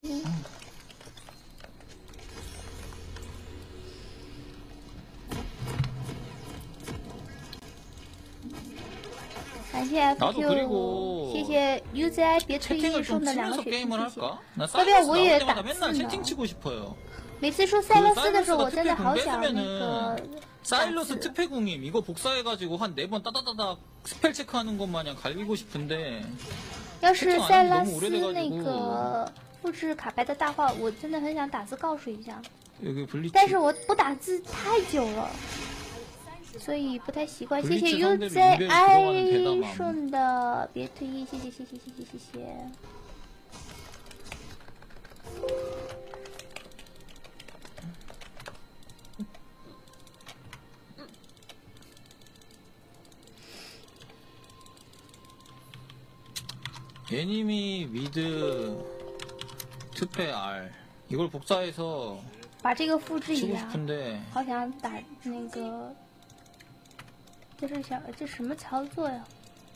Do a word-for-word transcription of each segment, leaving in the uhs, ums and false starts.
嗯。感谢 F Q， 谢谢 U Z I 别退役送的两个血瓶，谢谢。要不要我也打字呢？每次说塞勒斯的时候，我真的好想那个。 사일러스 특패궁임 이거 복사해가지고 한 네 번 따다다다 스펠 체크하는 것 마냥 갈기고 싶은데 要是塞拉斯那个复制卡牌的大话，我真的很想打字告诉一下，但是我不打字太久了，所以不太习惯。谢谢 U Z I 送的别退役，谢谢谢谢谢谢谢谢。 애니미 미드 특패 R 이걸 복사해서 把这个复制一下， 싶은데 好想打那个，这是小这什么操作呀？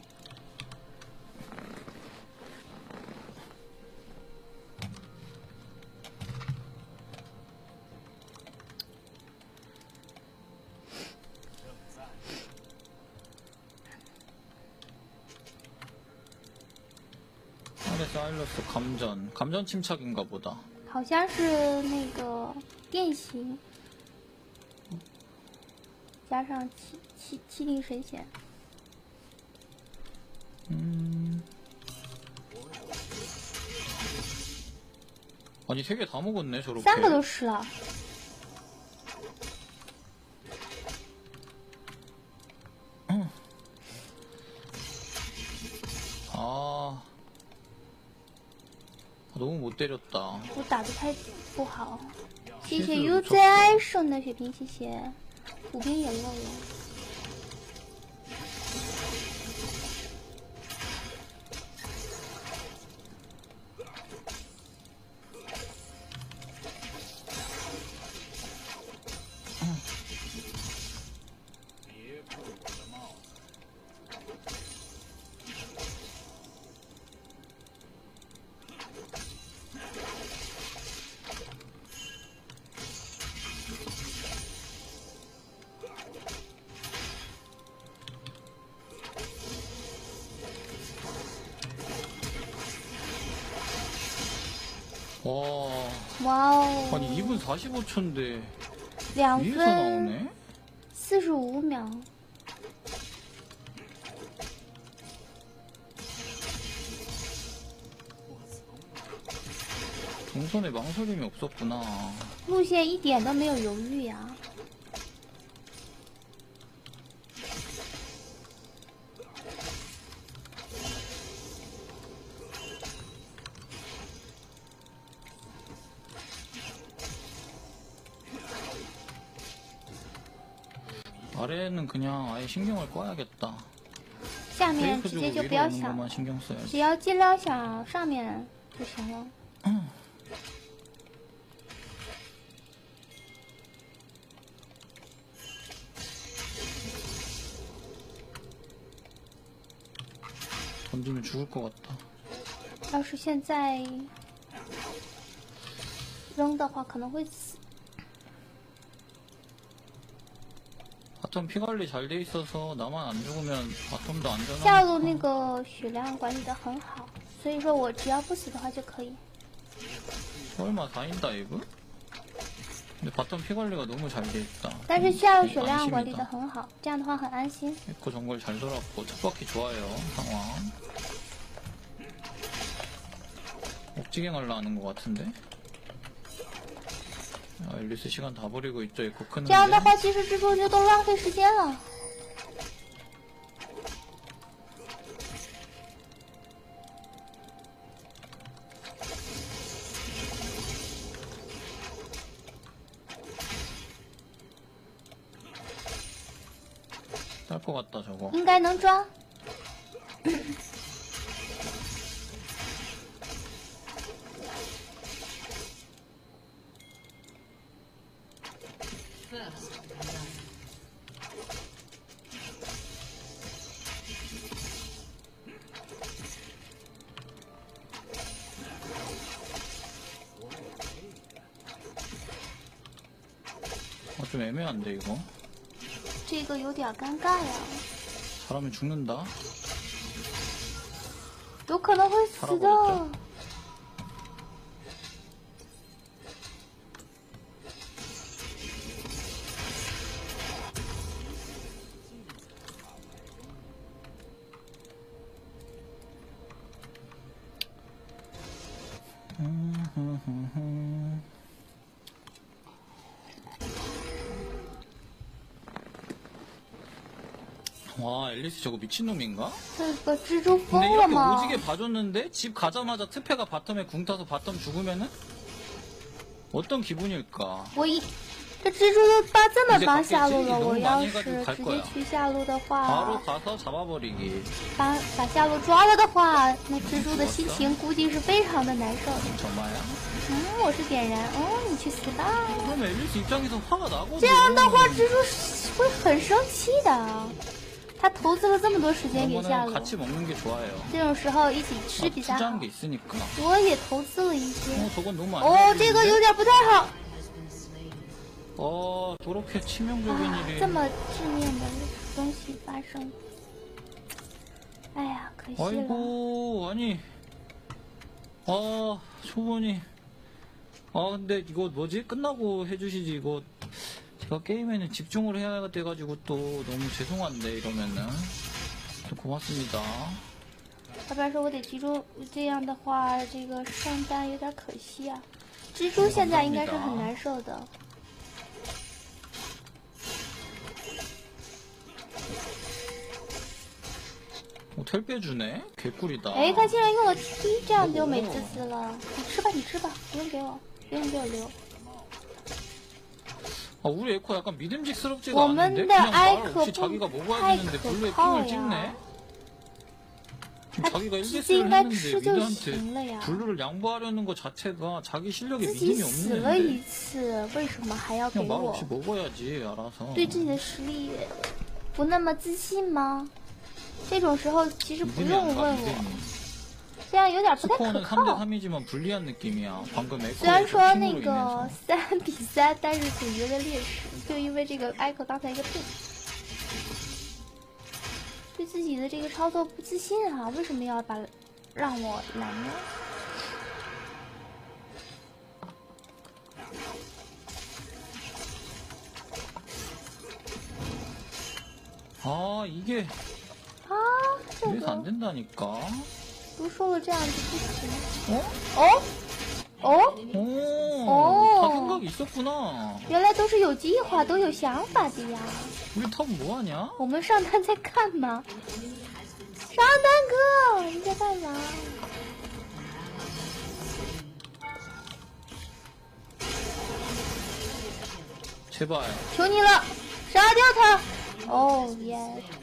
사일러스 감전 감전 침착인가 보다. 好像是那个变形，加上七七七灵神显。 嗯。아니 세 개 다 먹었네 저렇게. 三个都吃了。 아. 너무 못 때렸다. 我打的太不好，谢谢 U Z I 送的血瓶，谢谢，虎兵也漏了。 와. 와우. 아니 이 분 사십오 초인데. 两 위에서 分 나오네? 四十五秒。 동선에 망설임이 없었구나. 路线一点都没有犹豫呀。 아래는 그냥 아예 신경을 꺼야겠다. 下面直接就不要想，只要尽量想上面就行了。嗯。 던지면 죽을 것 같다. 要是现在扔的话，可能会死。 바텀 피 관리 잘 돼 있어서 나만 안 죽으면 바텀도 안전하니까. 下路那个血量管理的很好，所以说我只要不死的话就可以。 설마 다인다이브? 근데 바텀 피 관리가 너무 잘 돼 있다. 但是下路血量管理的很好，这样的话很安心。 에코 정글 잘 돌았고 첫 바퀴 좋아요 상황. 억지갱 하려 하는 것 같은데. 아, 앨리스 시간 다 버리고 있죠. 에코 크는데. 这样的话，其实直播就都浪费时间了。 딸 것 같다 저거. 应该能抓。 좀 애매한데 이거. 这个有点尴尬呀。 잘하면 죽는다. 有可能会死的。 와, 앨리스 저거 미친놈인가? 그러니까蜘蛛 근데 疯了 이렇게 吗？ 오지게 봐줬는데 집 가자마자 트페가 바텀에 궁 타서 바텀 죽으면은 어떤 기분일까? 我一这蜘蛛都扒这么 이제 帮下路 갔겠지? 了，我 너무 要 많이 是 해가지고 갈 直接 거야. 去下路的 바로 话， 가서 잡아버리기. 把把下路抓了的话，那蜘蛛的心情估计是非常的难受的。 정말야? 嗯，我是点燃，哦，你去死吧！ 그럼 앨리스 입장에서 화가 나거든. 这样的话，蜘蛛会很生气的。他投资了这么多时间给下路， 같이 먹는 게 좋아요. 这种时候一起吃比较好。 투자한 게 있으니까. 我也投资了一些。 어, 저건 너무 안 哦，这个有点不太好。 어, 저렇게 치명적인 啊， 일이. 这么致命的东西发生，哎呀，可惜了。 아이고, 아니. 아, 초본이. 아, 근데 이거 뭐지? 끝나고 해주시지, 이거. 제가 게임에는 집중을 해야 돼가지고 또 너무 죄송한데, 이러면은. 좀 고맙습니다. 要不然说我得记住，这样的话，这个上单有点可惜啊。蜘蛛现在应该是很难受的。 어, 텔 빼주네? 개꿀이다. 哎，他竟然用了 T， 这样就美滋滋了。你吃吧，你吃吧，不用给我，不用给我留。 아, 우리 에코 약간 믿음직스럽지가 我 않은데? 们的 그냥 말 艾 없이 可 자기가 不 먹어야 太 되는데 可 블루에 靠 핑을 찍네? 呀。 자기가 自己 일대스를 应该 했는데 吃就 미드한테 行了呀。 블루를 양보하려는 거 자체가 자기 실력에 自己 믿음이 死 없는 了 애인데 一次，为什么还要给 그냥 말 我？ 없이 먹어야지 알아서. 对自己的实力不那么自信吗？这种时候其实不 믿음이 用 안 가, 问我， 믿음이. 这样有点不太可 스코어는 靠。 삼 대 삼이지만 불리한 느낌이야. 방금 虽然 에코의 说那 핑으로 个 인해서. 三比三，但是总觉得劣势，就因为这个艾克刚才一个 pick， 对自己的这个操作不自信啊，为什么要把让我来呢？ 아, 이게 啊，这 이래서 个 안 된다니까. 不是说了这样就不行？ 어? 哦哦， 오, 어. 다 생각이 있었구나. 原来都是有计划、都有想法的呀。 우리 탑 뭐하냐? 我们上单在干嘛？上单哥，你在干嘛？ 제발. 求你了，杀掉他！哦耶！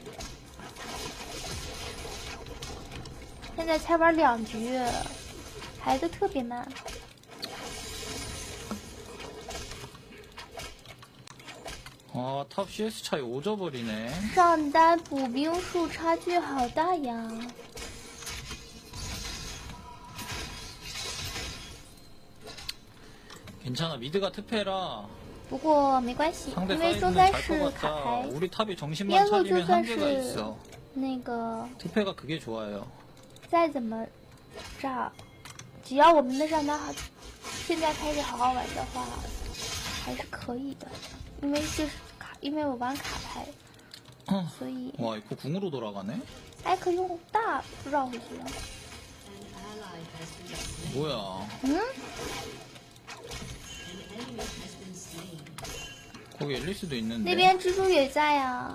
现在才玩两局，排的特别慢。 아, 탑 씨에스 차이 오져버리네. 上单补兵数差距好大呀！ 괜찮아, 미드가 특패라. 不过没关系， 상대 因为中 사이드는 单 잘 是 커봤자 卡牌， 우리 탑이 边 정신만 路就 차리면 算 한계가 是 있어. 那个 특패가 그게 좋아요. 再怎么炸，只要我们的上单好，现在开始好好玩的话，还是可以的。因为这是卡，因为我玩卡牌， 어. 所以 와, 이거 궁으로 돌아가네? 艾克用大绕回去了。 뭐야. 嗯， 거기 앨리스도 있는데. 那边蜘蛛也在呀。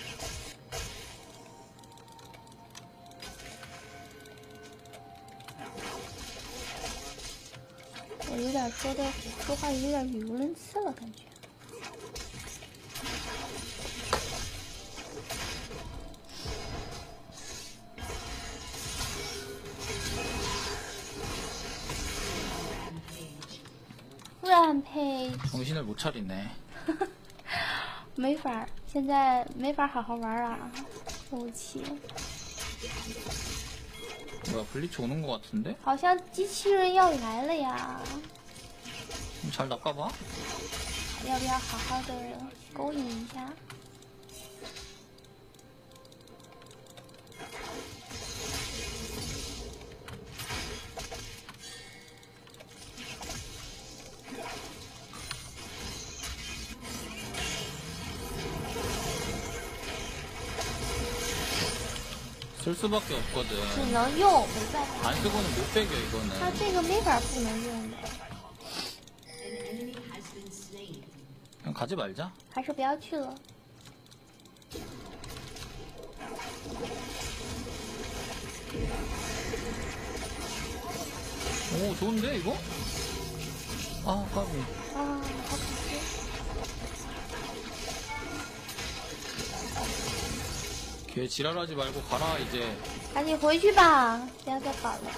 我有点说的说话有点语无伦次了，感觉。Rampage 정신을 못 차리네. 没法，现在没法好好玩啊，武器。 뭐야, 블리츠 오는 것 같은데? 好像机器人要来了呀！ 잘 낚아봐. 要不要好好的勾引一下？ 쓸 수밖에 없거든. 只能用，没办法。 안 쓰고는 못 배겨 이거는. 他这个没法不能用的。 그냥 가지 말자. 还是不要去了。 오 좋은데 이거? 아 까비. 아,好可惜。 걔 지랄하지 말고 가라 이제. 赶紧回去吧，不要再搞了。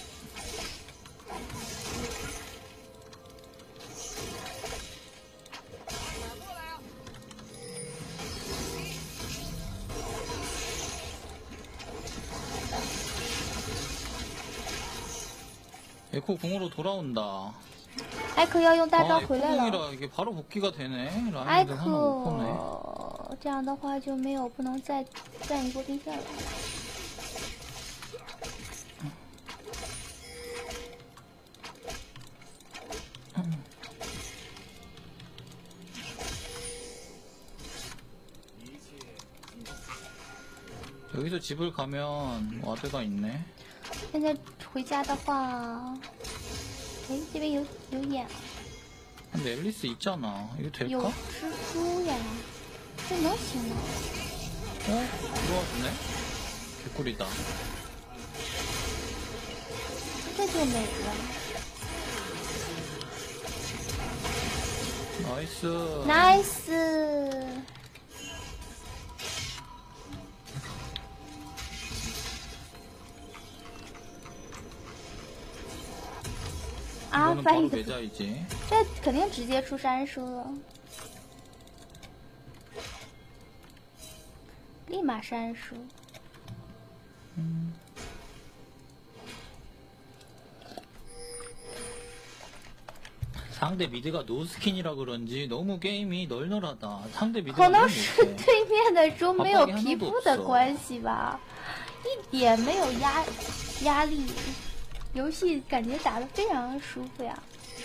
에코 궁으로 돌아온다. 艾克要用大招 아, 回来了。 에코 궁이라 이게 바로 복귀가 되네. 艾 라인들 하나 못 보네. 克这样的话就没有不能再占一波兵线了。 여기서 집을 가면 와드가 있네. 现在回家的话，哎，这边有有眼， 근데 앨리스 있잖아. 이거 有 될까? 蜘蛛呀，这能行吗？ 어? 들어와주네? 개꿀이다. 这就没了。 나이스. 나이스。 啊， 이거는 翻 바로 译的， 매자이지. 这肯定直接出杀人书了，立马杀人书。 음. 상대 미드가 노스킨이라 그런지 너무 게임이 널널하다. 상대 미드가 可能 너무 是 못해. 对面的猪没有 밥박이 皮 하나도 肤的 없어. 关系吧，一点没有压压力，游戏感觉打得非常的舒服呀。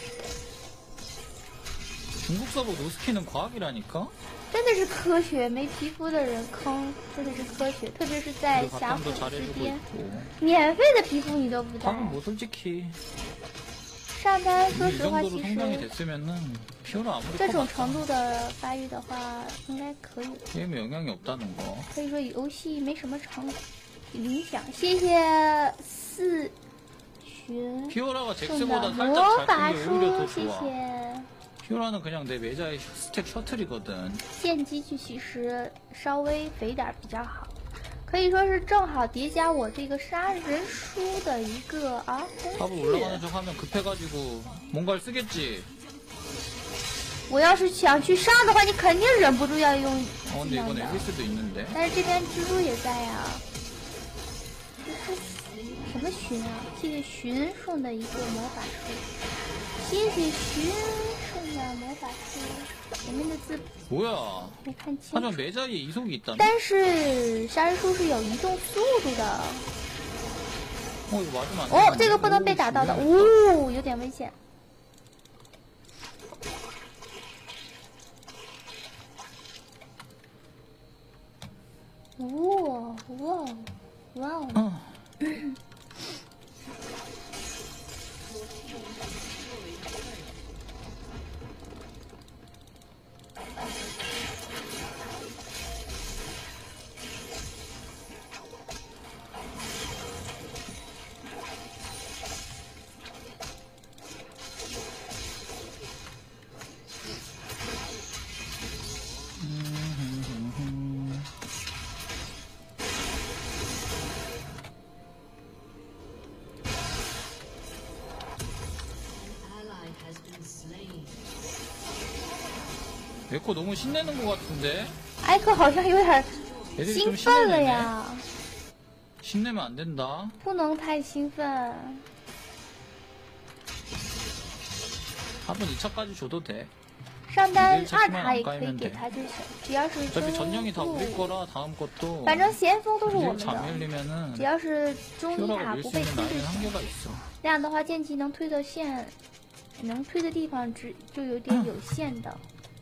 중국 서버 노스킨은 과학이라니까? 真的是科学，没皮肤的人坑真的是科学，特别是在 그리고 峡谷 바텀도 之 잘해주고 巅， 있고. 免费的皮肤你都不带。 탑은 뭐 솔직히 上单说 이 实话， 정도로 其 성장이 实 됐으면은 피오라 아무리 这种 커봤자 程度的发育的话，应该可以。 게임에 영향이 없다는 거. 可以说游戏没什么成影响。谢谢四群 피오라가 送的 잭스보다 魔 살짝 法 잘 큰 게 오히려 书， 더 谢 좋아. 谢。 피오라는 그냥 내 매자의 스택 셔틀이거든. 剑姬去其实稍微肥点比较好，可以说是正好叠加我这个杀人书的一个啊 탑을 工具。 올라가는 척 하면 급해가지고 뭔가를 쓰겠지. 我要是想去上的话，你肯定忍不住要用 어 技 근데 能 이건 的。 앨리스도 있는데. 但是这边蜘蛛也在呀、这是什么寻啊？谢谢寻送的一个魔法书，谢谢寻送的魔法书，前面的字 뭐야? 没看清 하지만 楚。 매자에 이속이 있다네. 但是杀人书是有移动速度的。 어 이거 맞으면 안 돼. 哦，这个不能被打到的，哦，有点危险。哇哇哇哦！ 어. 에코 너무 신내는 것 같은데? 艾克好像有点 애들이 兴 좀 奋了 신내네. 呀， 신내면 안 된다. 不能太兴奋。 한번 이 차까지 줘도 돼. 上单二塔也可以给他就行，只要是中路，反正先锋都是我们的，只要是中一塔不被推就行。那样的话，剑姬能推的线，能推的地方只就有点有限的。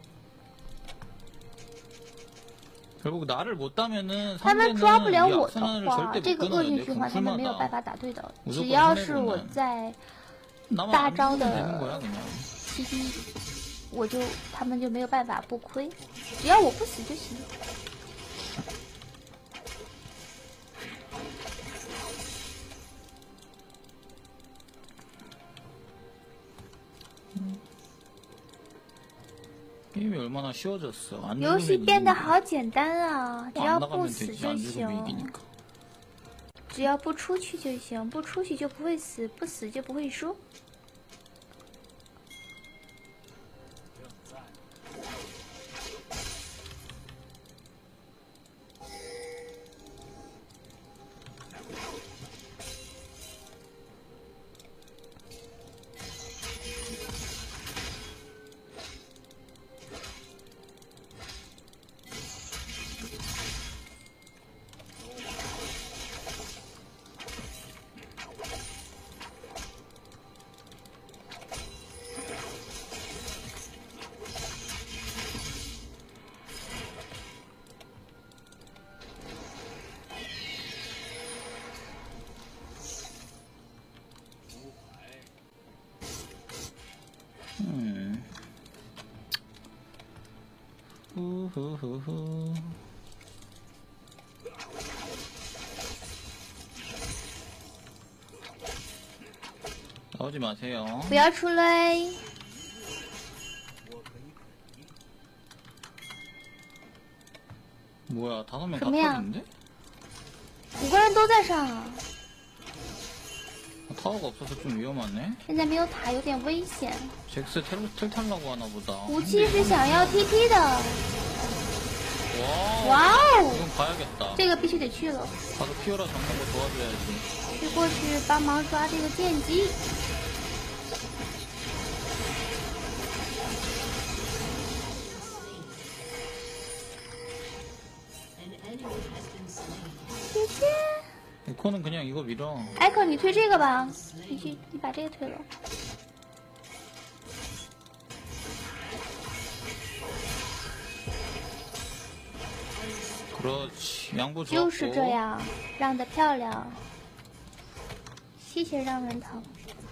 他们抓不了我的话，这个恶性循环他们没有办法打对的。只要是我在大招的期间，我就他们就没有办法不亏，只要我不死就行。游戏变得好简单啊！只要不死就行，只要不出去就行，不出去就不会死，不死就不会输。 嗯，呼呼呼呼，나오지 마세요. 不要出来。 뭐야, 다섯 명 다 터졌는데? 五个人都在上。 타워가 없어서 좀 위험하네. 现在没有塔，有点危险。 잭스 텔 탈탈라고 하나 보다. 武器是想要 T P 的。 哇哇哦！ 이건 가야겠다. 这个必须得去了。 가서 피오라 잡는 거 도와줘야지. 去过去帮忙抓这个剑姬。姐姐。 에코는 그냥 이거 밀어. 에코 你推这个吧，你去，你把这个推了。 그렇지, 양보 좋았고. 就是这样，让的漂亮，谢谢让人疼。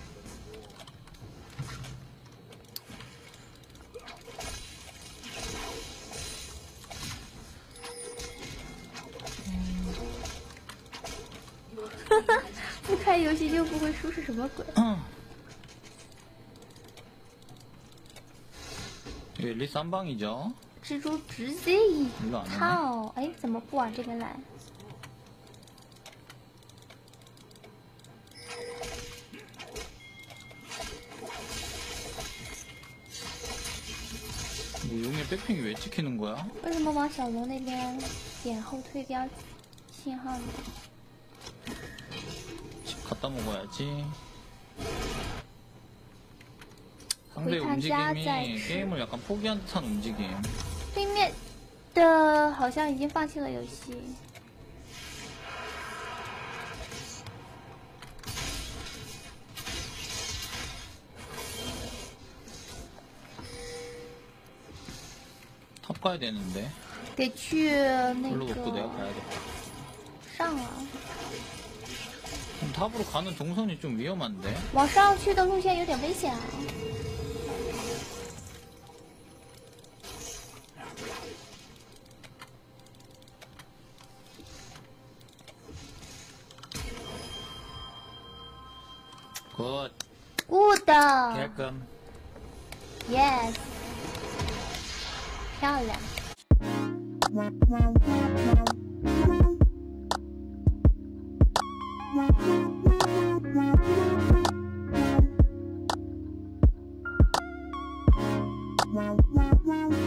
不开游戏就不会输是什么鬼？嗯。 这离三방이죠。 蜘蛛直接一套，哎，怎么不往这边来？ 용의백핑이왜찍히는거야？ 为什么往小龙那边点后退标信号呢？ 갖다 먹어야지. 상대 움직임이 게임을 약간 포기한 듯한 움직임. 对面的好像已经放弃了游戏。 탑 가야 되는데. 得去那个 내가 가야겠다. 上了。 탑으로 가는 동선이 좀 위험한데? 往上去的路线有点危险啊。 굿. Good. 깔끔. Yes. 漂亮。 Wow, wow, wow.